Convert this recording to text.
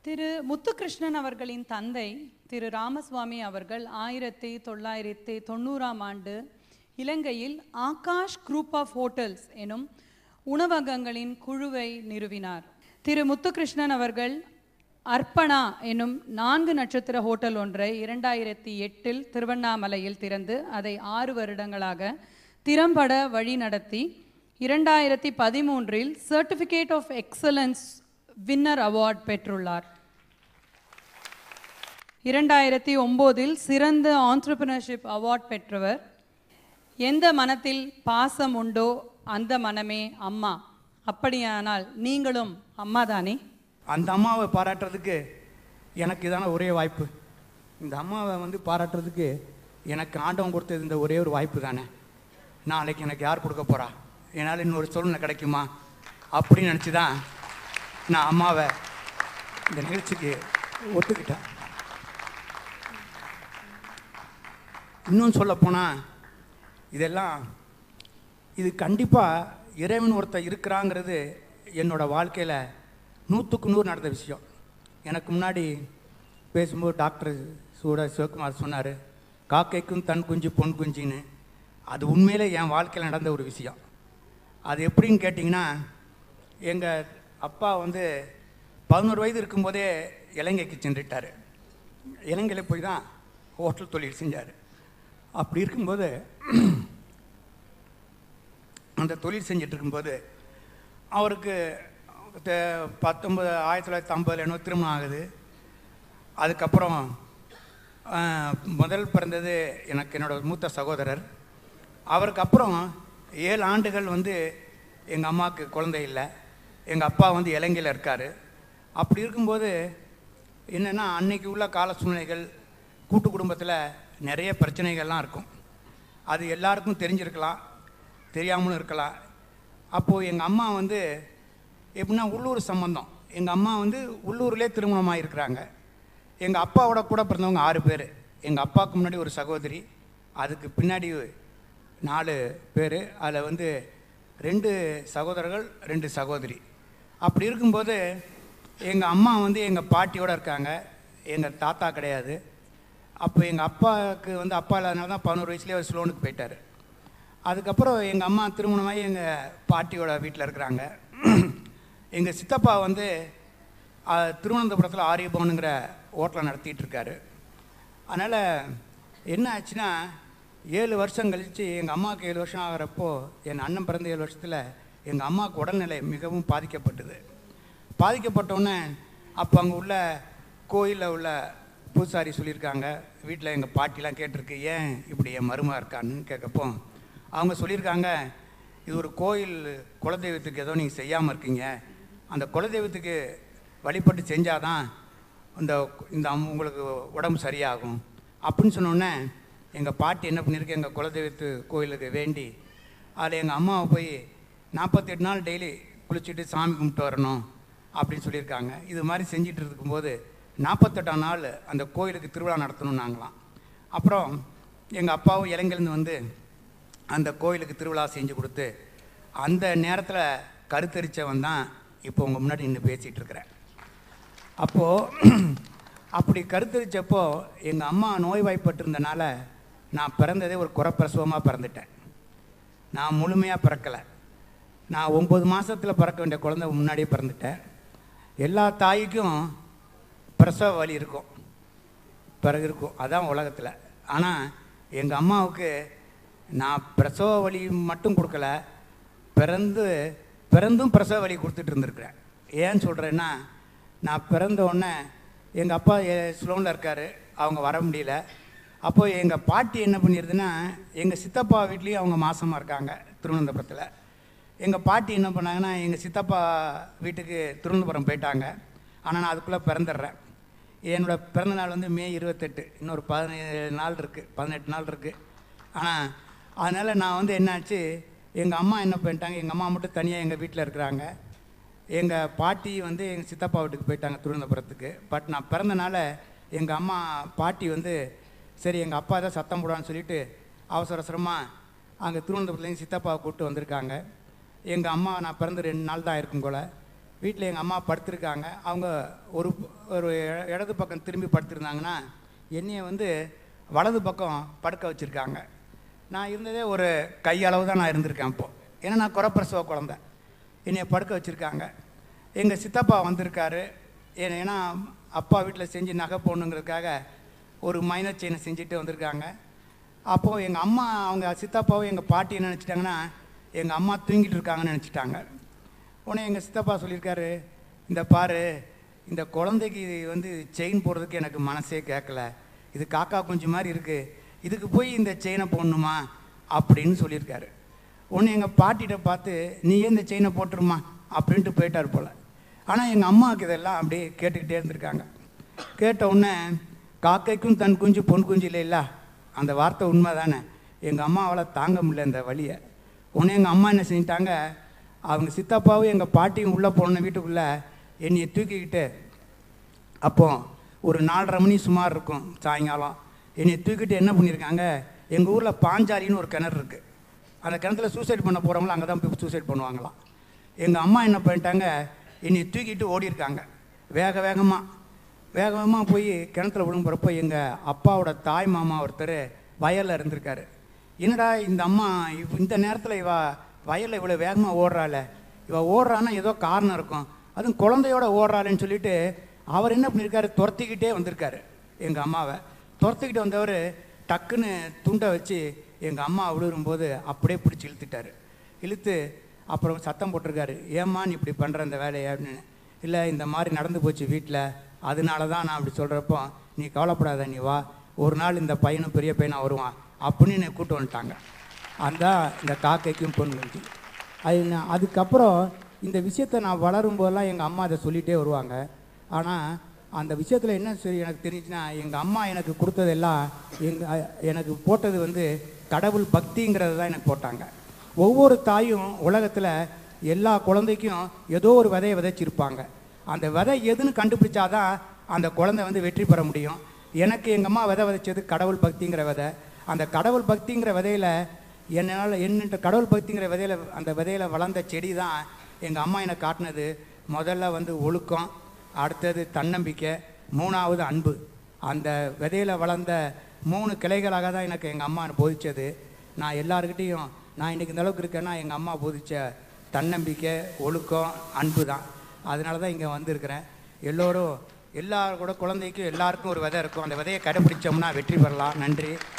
திரு முத்துகிருஷ்ணன் அவர்களின் தந்தை திரு ராமசுவாமி அவர்கள் 1990ஆம் ஆண்டு இலங்கையில் ஆகாஷ் குரூப் ஆஃப் ஹோட்டல்ஸ் எனும் உணவகங்களின் குழுவை நிறுவினார். திரு முத்துகிருஷ்ணன் அவர்கள் அர்ப்பணா எனும் 4 நட்சத்திர ஹோட்டல் ஒன்றை 2008இல் திருவண்ணாமலையில் திறந்து அதை 6 வருடங்களாக திறம்பட வழி நடத்தி 2013இல் certificate of excellence winner award பெற்றுள்ளார். 2009இல் சிறந்த ஆண்டர்பிரினர்ஷிப் அவார்ட் பெற்றவர். எந்த மனத்தில் பாசம் உண்டோ அந்த மனமே அம்மா. அப்படியானால் நீங்களும் அம்மா தானே? அந்த அம்மாவை பாராட்டுறதுக்கு எனக்கு இதான ஒரே வாய்ப்பு. இந்த அம்மாவை பாராட்டுறதுக்கு எனக்கு ஆண்டவன் கொடுத்தது இந்த ஒரே ஒரு வாய்ப்பு தானே. நாளைக்கு எனக்கு யார் கொடுக்க போகிறா, என்னால் இன்னொரு சூழ்நிலை கிடைக்குமா அப்படின்னு நினச்சி தான் நான் அம்மாவை இந்த நிகழ்ச்சிக்கு ஒத்துக்கிட்டேன். இன்னும் சொல்லப்போனால் இது கண்டிப்பாக இறைவன் ஒருத்தர் இருக்கிறாங்கிறது என்னோடய வாழ்க்கையில் 100க்கு 100 நடந்த விஷயம். எனக்கு முன்னாடி பேசும்போது டாக்டர் சிவகுமார் சொன்னார், காக்கைக்கும் தன் குஞ்சு பொன் குஞ்சின்னு. அது உண்மையிலே என் வாழ்க்கையில் நடந்த ஒரு விஷயம். அது எப்படின்னு கேட்டிங்கன்னா, எங்கள் அப்பா 11 வயது இருக்கும்போதே இலங்கைக்கு சென்றுட்டார். இலங்கையில் போய் தான் ஹோட்டல் தொழில் செஞ்சார். அப்படி இருக்கும்போது அந்த தொழில் செஞ்சிட்டு இருக்கும்போது அவருக்கு 1950 என்னோ திருமணம் ஆகுது. அதுக்கப்புறம் முதல் பிறந்தது எனக்கு என்னோடய மூத்த சகோதரர். அவருக்கு அப்புறம் 7 ஆண்டுகள் எங்கள் அம்மாவுக்கு குழந்தை இல்லை. எங்கள் அப்பா இலங்கையில் இருக்கார். அப்படி இருக்கும்போது என்னென்னா, அன்னைக்கு உள்ள கால சூழ்நிலைகள், கூட்டு குடும்பத்தில் நிறைய பிரச்சனைகள்லாம் இருக்கும். அது எல்லாருக்கும் தெரிஞ்சிருக்கலாம், தெரியாமலும் இருக்கலாம். அப்போது எங்கள் அம்மா எப்படின்னா உள்ளூர் சம்பந்தம். எங்கள் அம்மா உள்ளூர்லேயே திருமணமாக இருக்கிறாங்க. எங்கள் அப்பாவோட கூட பிறந்தவங்க 6 பேர். எங்கள் அப்பாவுக்கு முன்னாடி ஒரு சகோதரி, அதுக்கு பின்னாடி 4 பேர். அதில் 2 சகோதரர்கள் 2 சகோதரி. அப்படி இருக்கும்போது எங்கள் அம்மா எங்கள் பாட்டியோடு இருக்காங்க. எங்கள் தாத்தா கிடையாது. அப்போ எங்கள் அப்பாவுக்கு அப்பா இல்லாதனால தான் 11 வயசுலேயே அவர் ஸ்லோனுக்கு போயிட்டார். அதுக்கப்புறம் எங்கள் அம்மா திருமணமாகி எங்கள் பாட்டியோட வீட்டில் இருக்கிறாங்க. எங்கள் சித்தப்பா திருவனந்தபுரத்தில் ஆரியபவனுங்கிற ஹோட்டலை நடத்திட்டு இருக்காரு. அதனால் என்ன ஆச்சுன்னா, 7 வருஷம் கழித்து எங்கள் அம்மாவுக்கு 7 வருஷம் ஆகிறப்போ, என் அண்ணன் பிறந்த 7 வருஷத்தில் எங்கள் அம்மாவுக்கு உடல்நிலை மிகவும் பாதிக்கப்பட்டது. பாதிக்கப்பட்டோன்னே அப்போ அங்கே உள்ள கோயிலில் உள்ள பூசாரி சொல்லியிருக்காங்க, வீட்டில் எங்கள் பாட்டிலாம் கேட்டிருக்கு, ஏன் இப்படி என் மருமக இருக்கான்னு கேட்கப்போ அவங்க சொல்லியிருக்காங்க, இது ஒரு கோயில் குலதெய்வத்துக்கு ஏதோ நீங்கள் செய்யாமல் இருக்கீங்க, அந்த குலதெய்வத்துக்கு வழிபட்டு செஞ்சால் தான் இந்த உங்களுக்கு உடம்பு சரியாகும் அப்படின்னு சொன்னோடனே எங்கள் பாட்டி என்ன பண்ணியிருக்கு, எங்கள் குலதெய்வத்து கோயிலுக்கு வேண்டி அதில் எங்கள் அம்மாவை போய் 48 நாள் டெய்லி குளிச்சுட்டு சாமி கும்பிட்டு வரணும் அப்படின்னு சொல்லியிருக்காங்க. இது மாதிரி செஞ்சிட்டு இருக்கும்போது 48ஆம் நாள் அந்த கோயிலுக்கு திருவிழா நடத்தணும் நாங்களாம். அப்புறம் எங்கள் அப்பாவும் இலங்கையிலேருந்து அந்த கோயிலுக்கு திருவிழா செஞ்சு கொடுத்து அந்த நேரத்தில் கருத்தரித்தவன் தான் இப்போ உங்கள் முன்னாடி நின்று பேசிகிட்டு இருக்கிறேன். அப்போது அப்படி கருத்தரித்தப்போ எங்கள் அம்மா நோய்வாய்ப்பட்டிருந்தனால நான் பிறந்ததே ஒரு குறப்பிரசவமாக பிறந்துட்டேன். நான் முழுமையாக பிறக்கலை. நான் 9 மாதத்தில் பிறக்க வேண்டிய குழந்தை முன்னாடியே பிறந்துட்டேன். எல்லா தாய்க்கும் பிரசவ வலி இருக்கும், பிறகு இருக்கும், அதான் உலகத்தில். ஆனால் எங்கள் அம்மாவுக்கு நான் பிரசவ வலி மட்டும் கொடுக்கல, பிறந்தும் பிரசவ வலி கொடுத்துட்டு இருந்திருக்கிறேன். ஏன்னு சொல்கிறேன்னா, நான் பிறந்த உடனே எங்கள் அப்பா ஸ்லோனில் இருக்கார், அவங்க வர முடியல. அப்போது எங்கள் பாட்டி என்ன பண்ணிடுதுன்னா, எங்கள் சித்தப்பா வீட்லேயும் அவங்க மாசமாக இருக்காங்க திருவனந்தபுரத்தில். எங்கள் பாட்டி என்ன பண்ணாங்கன்னா, எங்கள் சித்தப்பா வீட்டுக்கு திருவனந்தபுரம் போயிட்டாங்க. ஆனால் நான் அதுக்குள்ளே பிறந்துடுறேன். என்னோடய பிறந்தநாள் மே 28, இன்னொரு 18 நாள் இருக்குது. ஆனால் அதனால் நான் என்னாச்சு, எங்கள் அம்மா என்ன பண்ணிட்டாங்க, எங்கள் அம்மா மட்டும் தனியாக எங்கள் வீட்டில் இருக்கிறாங்க. எங்கள் பாட்டி எங்கள் சித்தப்பா வீட்டுக்கு போயிட்டாங்க திருவனந்தபுரத்துக்கு. பட் நான் பிறந்தனால எங்கள் அம்மா பாட்டி சரி எங்கள் அப்பா தான் சத்தம் போடுவான்னு சொல்லிவிட்டு அவசரமாக அங்கே திருவனந்தபுரத்துலேருந்து சித்தப்பாவை கூப்பிட்டு வந்திருக்காங்க. எங்கள் அம்மா நான் பிறந்த 2 நாள் தான் இருக்கும் போல். வீட்டில் எங்கள் அம்மா படுத்திருக்காங்க. அவங்க ஒரு இடது பக்கம் திரும்பி படுத்திருந்தாங்கன்னா என்னையை வந்து வலது பக்கம் படுக்க வச்சுருக்காங்க. நான் இருந்ததே ஒரு கையளவு தான் நான் இருந்திருக்கேன் அப்போது. ஏன்னா நான் குறப்பிரசவ குழந்த. என்னையை படுக்க வச்சுருக்காங்க. எங்கள் சித்தப்பா வந்திருக்காரு. ஏன்னா அப்பா வீட்டில் செஞ்சு நகை போடணுங்கிறதுக்காக ஒரு மைனர் செயினை செஞ்சுட்டு வந்திருக்காங்க. அப்போது எங்கள் அம்மா, அவங்க சித்தப்பாவும் எங்கள் பாட்டி என்ன நினச்சிட்டாங்கன்னா எங்கள் அம்மா தூங்கிட்டு இருக்காங்கன்னு நினச்சிட்டாங்க. உடனே எங்கள் சித்தப்பா சொல்லியிருக்காரு, இந்த பாரு, இந்த குழந்தைக்கு வந்து செயின் போடுறதுக்கு எனக்கு மனசே கேட்கல, இது காக்கா குஞ்சு மாதிரி இருக்குது, இதுக்கு போய் இந்த செயினை போடணுமா அப்படின்னு சொல்லியிருக்காரு. உடனே எங்கள் பாட்டிகிட்ட பார்த்து, நீ இந்த செயினை போட்டுருமா அப்படின்ட்டு போயிட்டார் போல். ஆனால் எங்கள் அம்மாவுக்கு இதெல்லாம் அப்படியே கேட்டுக்கிட்டே இருந்திருக்காங்க. கேட்ட உடனே காக்கைக்கும் தன் குஞ்சு பொன் குஞ்சு இல்லைல்ல, அந்த வார்த்தை உண்மை தானே. எங்கள் அம்மாவால் தாங்க முடியல இந்த வழியை. உடனே எங்கள் அம்மா என்ன செஞ்சிட்டாங்க, அவங்க சித்தப்பாவும் எங்கள் பாட்டியும் உள்ளே போன வீட்டுக்குள்ளே என்னையை தூக்கிக்கிட்டு, அப்போ ஒரு 4:30 மணி சுமார் இருக்கும் சாயங்காலம், என்னையை தூக்கிட்டு என்ன பண்ணியிருக்காங்க, எங்கள் ஊரில் பாஞ்சாலின்னு ஒரு கிணறு இருக்குது, அந்த கிணத்துல சூசைட் பண்ண போகிறவங்களும் அங்கே தான் போய் சூசைட் பண்ணுவாங்களாம். எங்கள் அம்மா என்ன பண்ணிட்டாங்க, என்னை தூக்கிட்டு ஓடிருக்காங்க. வேகமாக போய் கிணத்துல விழுங்குறப்போ எங்கள் அப்பாவோட தாய் மாமா ஒருத்தர் வயலில் இருந்திருக்காரு. என்னடா இந்த அம்மா இந்த நேரத்தில் வயலில் இவ்வளோ வேகமாக ஓடுறாள், ஓடுறான்னா ஏதோ காரணம் இருக்கும், அதுவும் குழந்தையோட ஓடுறாள்னு சொல்லிட்டு அவர் என்ன பண்ணியிருக்காரு, துரத்திக்கிட்டே வந்திருக்காரு. எங்கள் அம்மாவை துரத்திக்கிட்டு வந்தவர் டக்குன்னு துண்டை வச்சு எங்கள் அம்மா விழுறும்போது அப்படியே பிடிச்சி இழுத்து அப்புறம் சத்தம் போட்டிருக்காரு, ஏம்மா நீ இப்படி பண்ணுற இந்த வேலையை அப்படின்னு. இல்லை, இந்த மாதிரி நடந்து போச்சு வீட்டில், அதனால தான் நான் அப்படி சொல்கிறப்போ நீ கவலைப்படாத, நீ வா, ஒரு நாள் இந்த பையனும் பெரிய பையனாக வருவான் அப்படின்னு என்னை கூப்பிட்டு வந்துட்டாங்க. அதுதான் இந்த காக்கைக்கும் பொன் குஞ்சு. அதுக்கப்புறம் இந்த விஷயத்தை நான் வளரும்போதெல்லாம் எங்கள் அம்மா அதை சொல்லிகிட்டே வருவாங்க. ஆனால் அந்த விஷயத்தில் என்ன சரி எனக்கு தெரிஞ்சுன்னா, எங்கள் அம்மா எனக்கு கொடுத்ததெல்லாம் எனக்கு போட்டது வந்து கடவுள் பக்திங்கிறது தான் எனக்கு போட்டாங்க. ஒவ்வொரு தாயும் உலகத்தில் எல்லா குழந்தைக்கும் ஏதோ ஒரு விதையை விதைச்சிருப்பாங்க. அந்த விதை எதுன்னு கண்டுபிடிச்சாதான் அந்த குழந்தை வந்து வெற்றி பெற முடியும். எனக்கு எங்கள் அம்மா விதைச்சது கடவுள் பக்திங்கிற விதை. அந்த கடவுள் பக்திங்கிற விதையில் என்னட்ட கடவுள் பக்திங்கிற விதையில், அந்த விதையில் வளர்ந்த செடி தான் எங்கள் அம்மா எனக்கு காட்டினது. முதல்ல வந்து ஒழுக்கம், அடுத்தது தன்னம்பிக்கை, 3வது அன்பு. அந்த விதையில் வளர்ந்த 3 கிளைகளாக தான் எனக்கு எங்கள் அம்மா போதித்தது. நான் எல்லாருக்கிட்டேயும் நான் இன்றைக்கி இந்த அளவுக்கு இருக்கேன்னா எங்கள் அம்மா போதித்த தன்னம்பிக்கை, ஒழுக்கம், அன்பு தான். அதனால தான் இங்கே வந்திருக்கிறேன். எல்லாரோட குழந்தைக்கும் எல்லாருக்கும் ஒரு விதை இருக்கும். அந்த விதையை கடைப்பிடிச்சோம்னா வெற்றி பெறலாம். நன்றி.